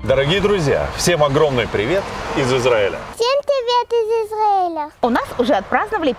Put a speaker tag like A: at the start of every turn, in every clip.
A: Дорогие друзья, всем огромный привет из Израиля.
B: Всем привет из Израиля.
C: У нас уже отпраздновали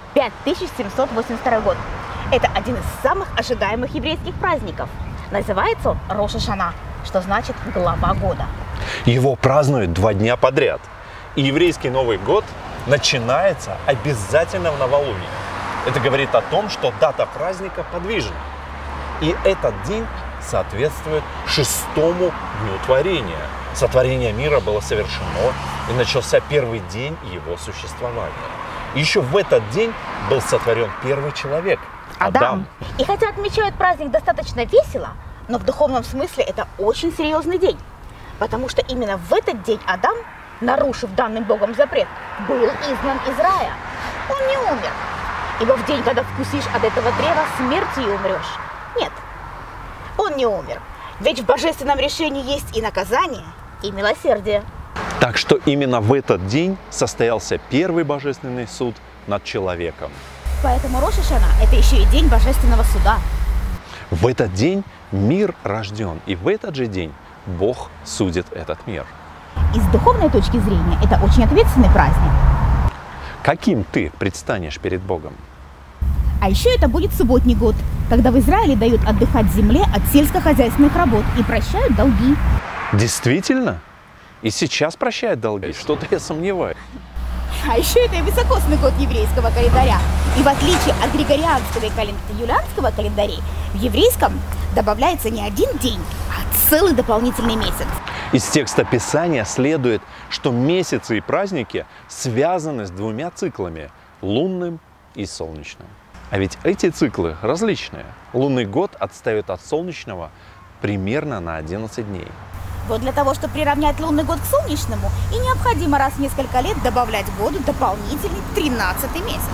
C: 5782 год. Это один из самых ожидаемых еврейских праздников. Называется он Рош ха-Шана, что значит глава года.
A: Его празднуют 2 дня подряд. И еврейский Новый год начинается обязательно в новолуние. Это говорит о том, что дата праздника подвижна. И этот день соответствует 6-му дню творения. Сотворение мира было совершено, и начался первый день его существования. И еще в этот день был сотворен первый человек – Адам.
C: И хотя отмечают праздник достаточно весело, но в духовном смысле это очень серьезный день. Потому что именно в этот день Адам, нарушив данный Богом запрет, был изгнан из рая. Он не умер. Ибо в день, когда вкусишь от этого древа, смертью умрешь. Нет, он не умер. Ведь в божественном решении есть и наказание, и милосердие.
A: Так что именно в этот день состоялся первый божественный суд над человеком.
C: Поэтому Рош ха-Шана – это еще и день божественного суда.
A: В этот день мир рожден, и в этот же день Бог судит этот мир.
C: И с духовной точки зрения это очень ответственный праздник.
A: Каким ты предстанешь перед Богом?
C: А еще это будет субботний год, когда в Израиле дают отдыхать земле от сельскохозяйственных работ и прощают долги.
A: Действительно? И сейчас прощают долги? Что-то я сомневаюсь.
C: А еще это и високосный год еврейского календаря. И в отличие от григорианского и юлианского календарей, в еврейском добавляется не один день, а целый дополнительный месяц.
A: Из текста Писания следует, что месяцы и праздники связаны с 2 циклами – лунным и солнечным. А ведь эти циклы различные. Лунный год отстает от солнечного примерно на 11 дней.
C: Вот для того, чтобы приравнять лунный год к солнечному, и необходимо раз в несколько лет добавлять году дополнительный 13-й месяц.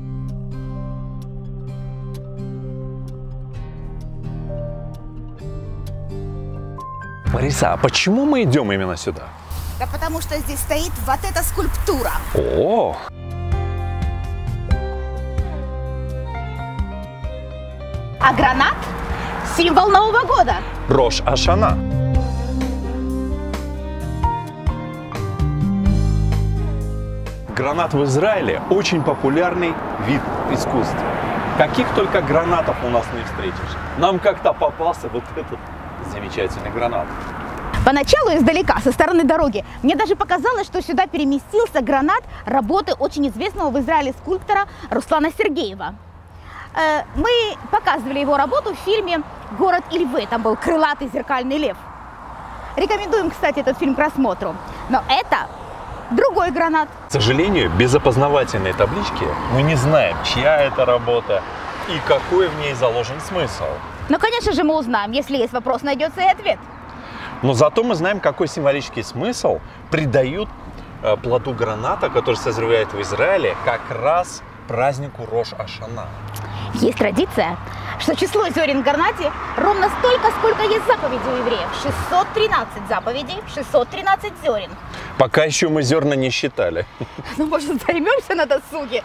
A: Мариса, а почему мы идем именно сюда?
C: Да потому что здесь стоит вот эта скульптура.
A: О!
C: А гранат – символ Нового года.
A: Рош ха-Шана. Гранат в Израиле очень популярный вид искусства. Каких только гранатов у нас не встретишь. Нам как-то попался вот этот замечательный гранат.
C: Поначалу издалека, со стороны дороги, мне даже показалось, что сюда переместился гранат работы очень известного в Израиле скульптора Руслана Сергеева. Мы показывали его работу в фильме «Город и львы». Там был крылатый зеркальный лев. Рекомендуем, кстати, этот фильм к просмотру. Но это другой гранат.
A: К сожалению, без опознавательной таблички мы не знаем, чья это работа и какой в ней заложен смысл.
C: Но, конечно же, мы узнаем. Если есть вопрос, найдется и ответ.
A: Но зато мы знаем, какой символический смысл придают плоду граната, который созревает в Израиле, как раз празднику Рош ха-Шана.
C: Есть традиция, что число зерен в гранате ровно столько, сколько есть заповедей у евреев. 613 заповедей, 613 зерен.
A: Пока еще мы зерна не считали.
C: Ну, может, займемся на досуге?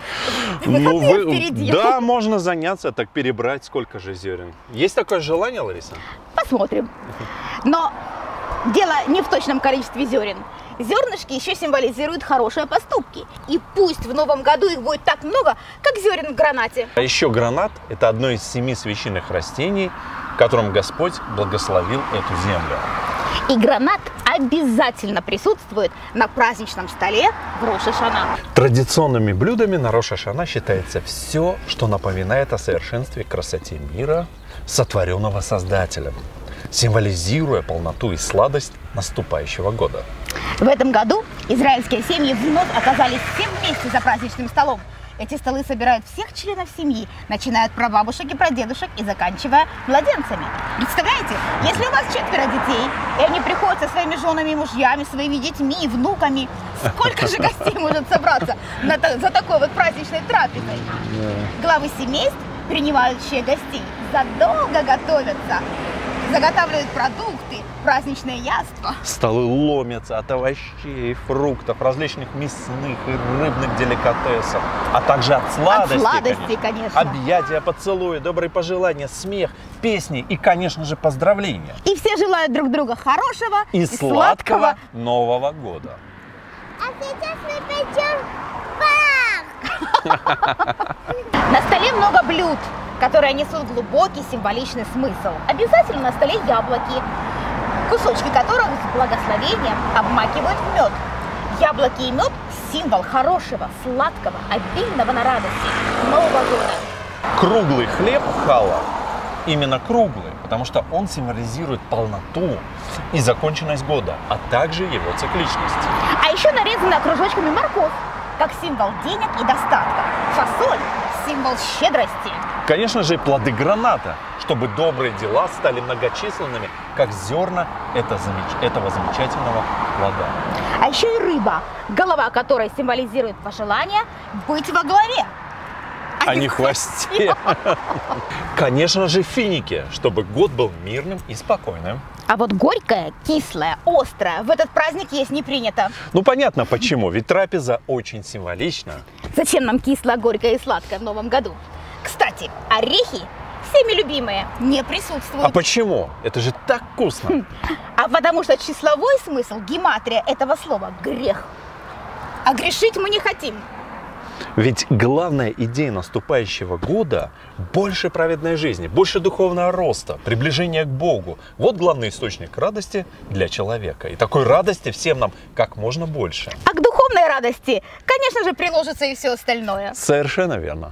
C: Впереди.
A: Да, можно заняться, так перебрать, сколько же зерен. Есть такое желание, Лариса?
C: Посмотрим. Но дело не в точном количестве зерен. Зернышки еще символизируют хорошие поступки. И пусть в новом году их будет так много, как зерен в гранате.
A: А еще гранат – это одно из 7 священных растений, которым Господь благословил эту землю.
C: И гранат обязательно присутствует на праздничном столе в Рош ха-Шана.
A: Традиционными блюдами на Рош ха-Шана считается все, что напоминает о совершенстве и красоте мира, сотворенного Создателем, символизируя полноту и сладость наступающего года.
C: В этом году израильские семьи вновь оказались все вместе за праздничным столом. Эти столы собирают всех членов семьи, начиная от прабабушек и прадедушек и заканчивая младенцами. Представляете, если у вас 4 детей, и они приходят со своими женами и мужьями, своими детьми и внуками, сколько же гостей может собраться за такой вот праздничной трапезой? Главы семейств, принимающие гостей, задолго готовятся. заготавливают продукты, праздничное яство.
A: Столы ломятся от овощей, фруктов, различных мясных и рыбных деликатесов, а также от сладостей,
C: конечно.
A: Объятия, поцелуи, добрые пожелания, смех, песни и, конечно же, поздравления.
C: И все желают друг друга хорошего
A: И сладкого Нового года.
B: А сейчас мы пойдем в парк.
C: На столе много блюд, которые несут глубокий символичный смысл. Обязательно на столе яблоки, кусочки которых с благословением обмакивают в мед. Яблоки и мед – символ хорошего, сладкого, обильного на радости Нового года.
A: Круглый хлеб хала именно круглый, потому что он символизирует полноту и законченность года, а также его цикличность.
C: А еще нарезана кружочками морковь, как символ денег и достатка. Фасоль – символ щедрости.
A: Конечно же, плоды граната, чтобы добрые дела стали многочисленными, как зерна этого замечательного плода.
C: А еще и рыба, голова которой символизирует пожелание быть во главе.
A: А не в хвосте. Конечно же, финики, чтобы год был мирным и спокойным.
C: А вот горькое, кислое, острое в этот праздник есть не принято.
A: Ну, понятно почему, ведь трапеза очень символична.
C: Зачем нам кислое, горькое и сладкое в Новом году? Кстати, орехи, всеми любимые, не присутствуют.
A: А почему? Это же так вкусно.
C: А потому что числовой смысл, гематрия этого слова – грех. А грешить мы не хотим.
A: Ведь главная идея наступающего года – больше праведной жизни, больше духовного роста, приближения к Богу. Вот главный источник радости для человека. И такой радости всем нам как можно больше.
C: А к духовной радости, конечно же, приложится и все остальное.
A: Совершенно верно.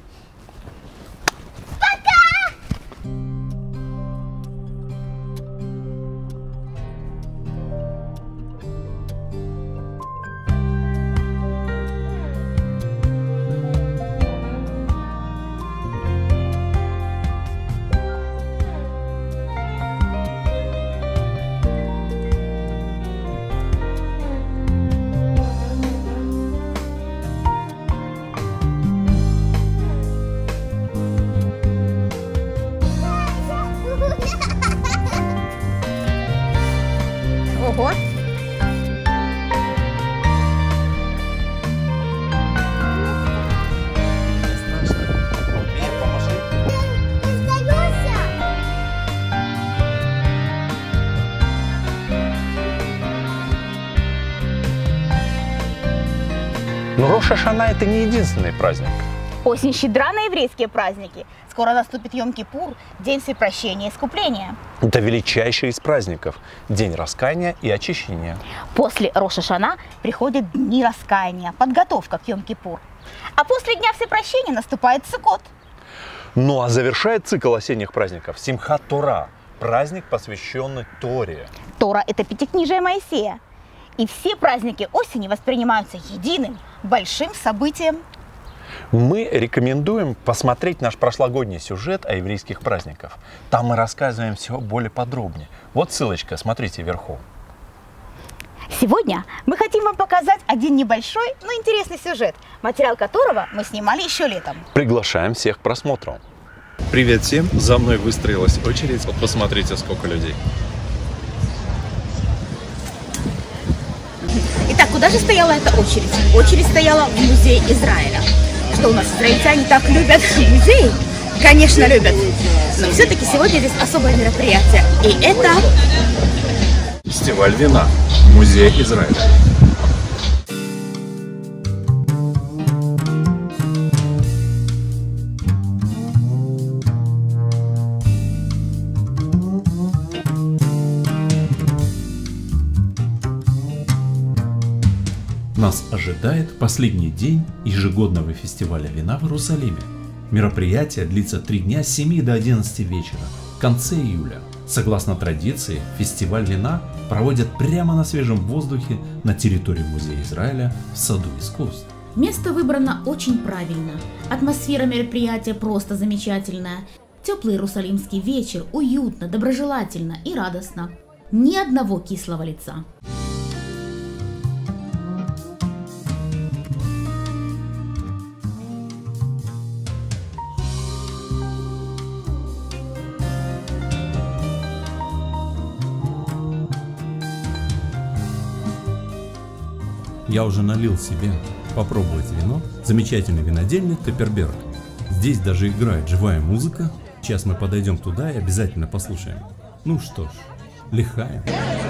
C: Ого!
B: Сдаешься?
A: Но Рош ха-Шана – это не единственный праздник.
C: Осень щедра на еврейские праздники. Скоро наступит Йом-Кипур, день всепрощения и искупления.
A: Это величайший из праздников – день раскаяния и очищения.
C: После Рош ха-Шана приходят дни раскаяния, подготовка к Йом-Кипур. А после Дня всепрощения наступает Суккот.
A: Ну а завершает цикл осенних праздников Симхат Тора – праздник, посвященный Торе.
C: Тора – это пятикнижие Моисея. И все праздники осени воспринимаются единым, большим событием.
A: Мы рекомендуем посмотреть наш прошлогодний сюжет о еврейских праздниках. Там мы рассказываем все более подробнее. Вот ссылочка, смотрите вверху.
C: Сегодня мы хотим вам показать один небольшой, но интересный сюжет, материал которого мы снимали еще летом.
A: Приглашаем всех к просмотру.
D: Привет всем! За мной выстроилась очередь. Вот посмотрите, сколько людей.
C: Итак, куда же стояла эта очередь? Очередь стояла в музей Израиля. Что у нас, израильтяне так любят музеи? Конечно, любят. Но все-таки сегодня здесь особое мероприятие. И это...
D: Фестиваль вина. Музей Израиля.
E: Нас ожидает последний день ежегодного фестиваля вина в Иерусалиме. Мероприятие длится 3 дня с 7 до 11 вечера, в конце июля. Согласно традиции, фестиваль вина проводят прямо на свежем воздухе на территории Музея Израиля в Саду искусств.
F: Место выбрано очень правильно. Атмосфера мероприятия просто замечательная. Теплый иерусалимский вечер, уютно, доброжелательно и радостно. Ни одного кислого лица.
E: Я уже налил себе попробовать вино. Замечательный винодельня Каперберг. Здесь даже играет живая музыка. Сейчас мы подойдем туда и обязательно послушаем. Ну что ж, лихаем.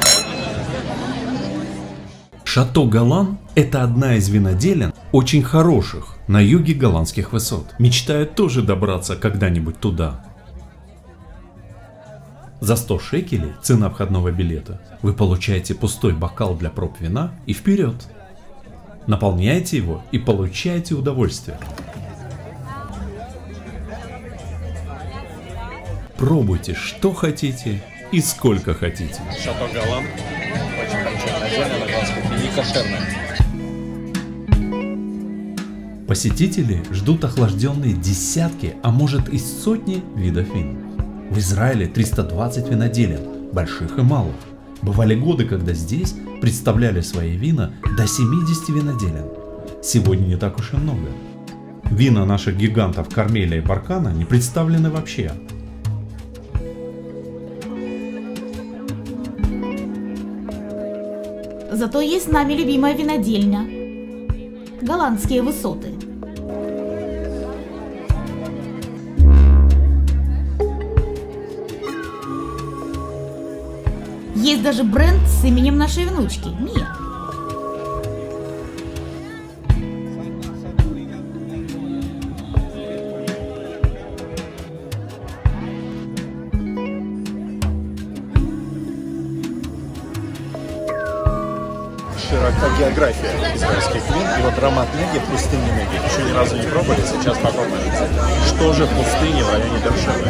E: Шато Голлан – это одна из виноделен, очень хороших, на юге голландских высот. Мечтаю тоже добраться когда-нибудь туда. За 100 шекелей, цена входного билета, вы получаете пустой бокал для проб вина и вперед. Наполняете его и получаете удовольствие. Пробуйте, что хотите и сколько хотите.
D: Шато Голлан. Очень хорошая винодельня на голландском вине, кошерная.
E: Посетители ждут охлажденные десятки, а может и сотни видов вин. В Израиле 320 виноделен, больших и малых. Бывали годы, когда здесь представляли свои вина до 70 виноделен. Сегодня не так уж и много. Вина наших гигантов Кармеля и Баркана не представлены вообще.
F: Зато есть с нами любимая винодельня. Голландские высоты. Есть даже бренд с именем нашей внучки – Мия.
A: Широка география израильских вин. И вот аромат Неги, пустыни Неги. Еще ни разу не пробовали, сейчас попробуем. Что же в пустыне в районе Бершевы?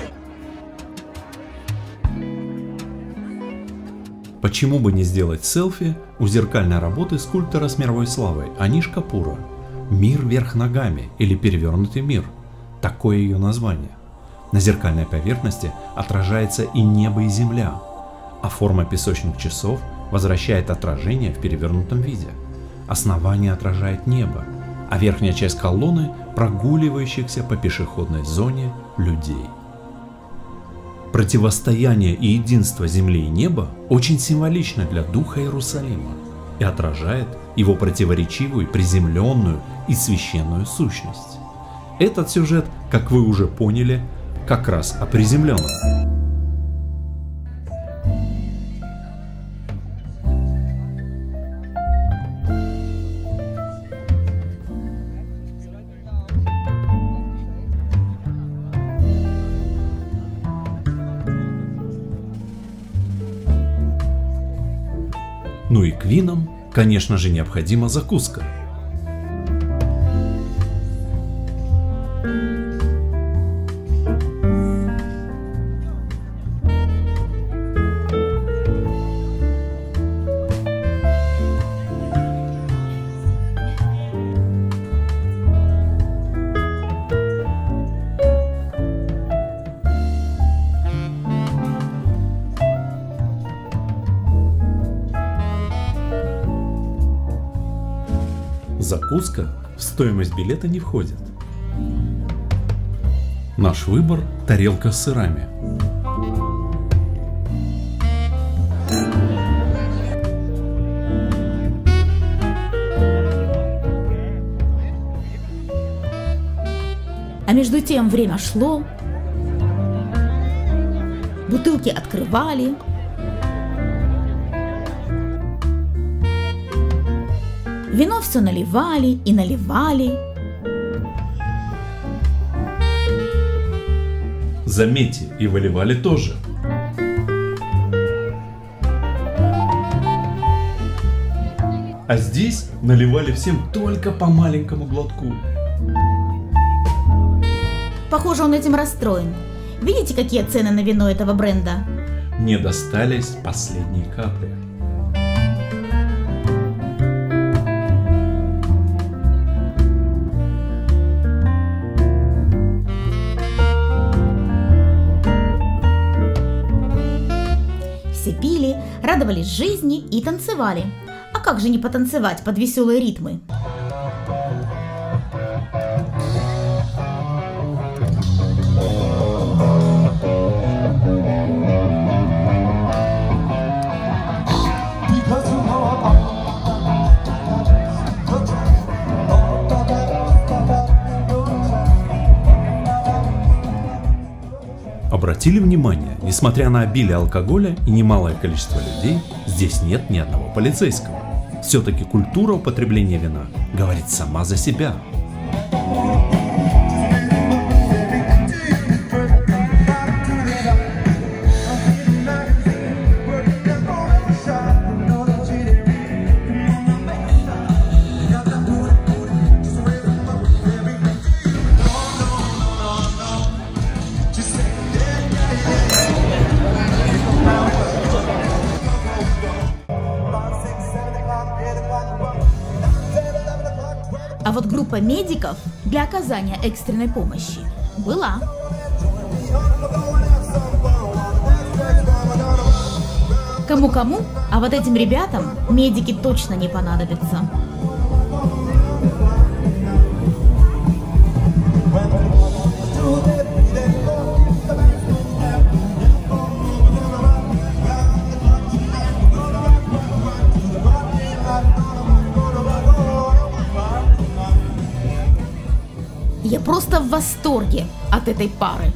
E: Почему бы не сделать селфи у зеркальной работы скульптора с мировой славой Аниш Капура «Мир вверх ногами» или «Перевернутый мир». Такое ее название. На зеркальной поверхности отражается и небо, и земля, а форма песочных часов возвращает отражение в перевернутом виде. Основание отражает небо, а верхняя часть колонны – прогуливающихся по пешеходной зоне людей. Противостояние и единство земли и неба очень символично для духа Иерусалима и отражает его противоречивую, приземленную и священную сущность. Этот сюжет, как вы уже поняли, как раз о приземленном. Ну и к винам, конечно же, необходима закуска. Закуска в стоимость билета не входит. Наш выбор – тарелка с сырами.
F: А между тем время шло, бутылки открывали, вино все наливали и наливали.
E: Заметьте, и выливали тоже. А здесь наливали всем только по маленькому глотку.
F: Похоже, он этим расстроен. Видите, какие цены на вино этого бренда?
E: Не достались последние капли.
F: Все пили, радовались жизни и танцевали. А как же не потанцевать под веселые ритмы?
E: Обратили внимание, несмотря на обилие алкоголя и немалое количество людей, здесь нет ни одного полицейского. Все-таки культура употребления вина говорит сама за себя.
F: А вот группа медиков для оказания экстренной помощи была. Кому-кому, а вот этим ребятам медики точно не понадобятся. Я просто в восторге от этой пары.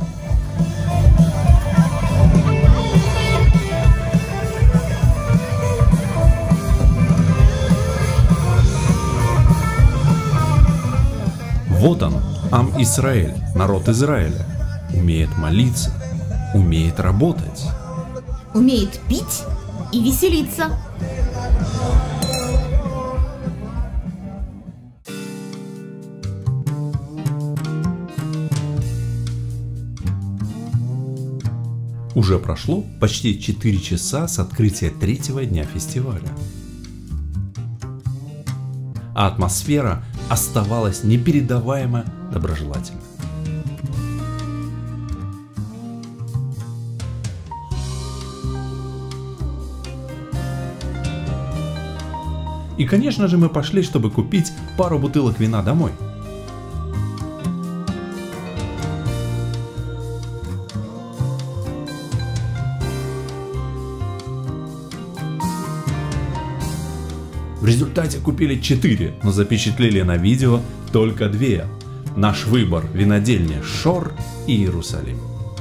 E: Вот он, Ам Исраэль, народ Израиля. Умеет молиться, умеет работать.
F: Умеет пить и веселиться.
E: Уже прошло почти 4 часа с открытия третьего дня фестиваля. А атмосфера оставалась непередаваемо доброжелательной. И, конечно же, мы пошли, чтобы купить пару бутылок вина домой. В результате купили 4, но запечатлели на видео только 2. Наш выбор – винодельня Шор и Иерусалим.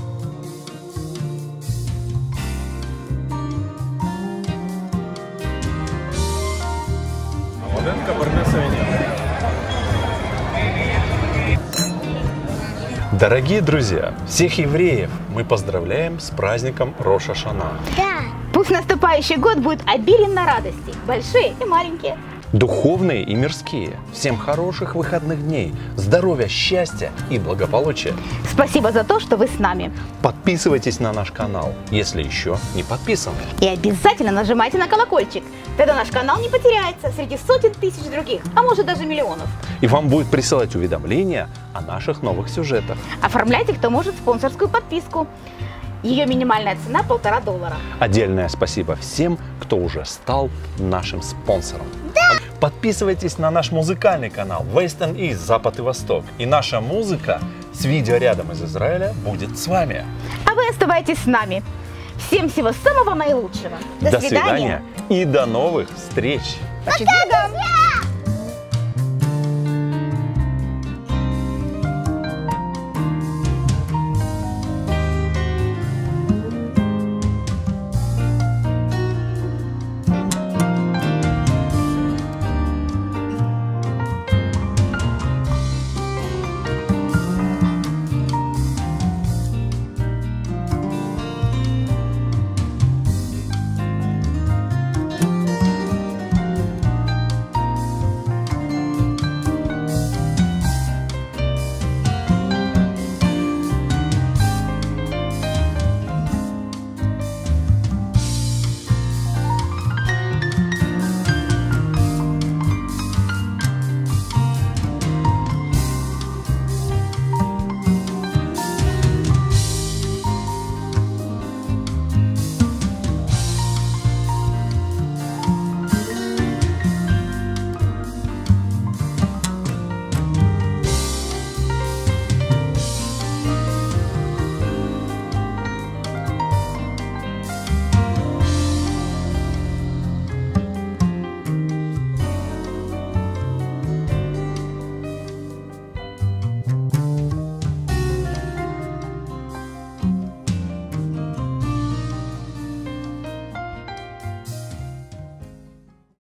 A: Дорогие друзья, всех евреев мы поздравляем с праздником Рош ха-Шана.
B: Да.
C: Пусть наступающий год будет обилен на радости, большие и маленькие.
A: Духовные и мирские. Всем хороших выходных дней, здоровья, счастья и благополучия.
C: Спасибо за то, что вы с нами.
A: Подписывайтесь на наш канал, если еще не подписаны.
C: И обязательно нажимайте на колокольчик. Тогда наш канал не потеряется среди сотен тысяч других, а может даже миллионов.
A: И вам будет присылать уведомления о наших новых сюжетах.
C: Оформляйте, кто может, спонсорскую подписку. Ее минимальная цена $1,5.
A: Отдельное спасибо всем, кто уже стал нашим спонсором. Да! Подписывайтесь на наш музыкальный канал West and East, Запад и Восток. И наша музыка с видео рядом из Израиля будет с вами.
C: А вы оставайтесь с нами. Всем всего самого наилучшего.
A: До свидания и до новых встреч.
C: Пока!